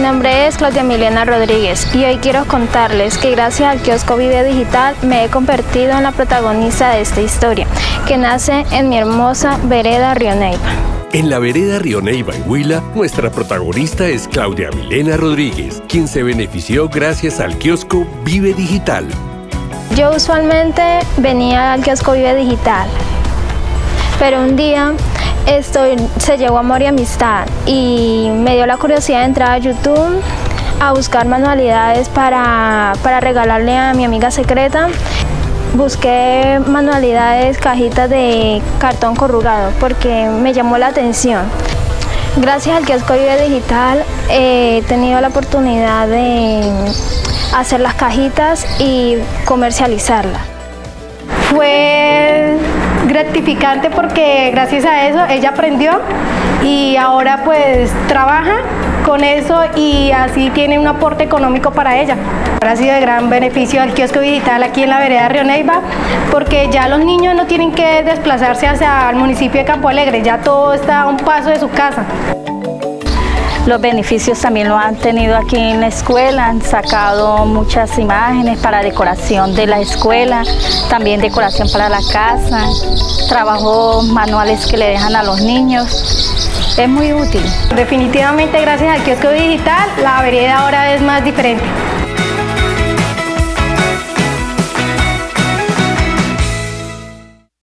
nombre es Claudia Milena Rodríguez y hoy quiero contarles que gracias al kiosco Vive Digital me he convertido en la protagonista de esta historia, que nace en mi hermosa vereda Río Neiva. En la vereda Río Neiva, en Huila, nuestra protagonista es Claudia Milena Rodríguez, quien se benefició gracias al kiosco Vive Digital. Yo usualmente venía al kiosco Vive Digital, pero un día se llegó Amor y Amistad y me dio la curiosidad de entrar a YouTube a buscar manualidades para regalarle a mi amiga secreta. Busqué manualidades, cajitas de cartón corrugado porque me llamó la atención. Gracias al kiosco Vive Digital he tenido la oportunidad de hacer las cajitas y comercializarlas. Fue gratificante porque gracias a eso ella aprendió y ahora pues trabaja con eso y así tiene un aporte económico para ella. Ahora ha sido de gran beneficio al kiosco digital aquí en la vereda Río Neiva porque ya los niños no tienen que desplazarse hacia el municipio de Campo Alegre, ya todo está a un paso de su casa. Los beneficios también lo han tenido aquí en la escuela, han sacado muchas imágenes para decoración de la escuela, también decoración para la casa, trabajos manuales que le dejan a los niños, es muy útil. Definitivamente gracias al kiosco digital la vereda ahora es más diferente.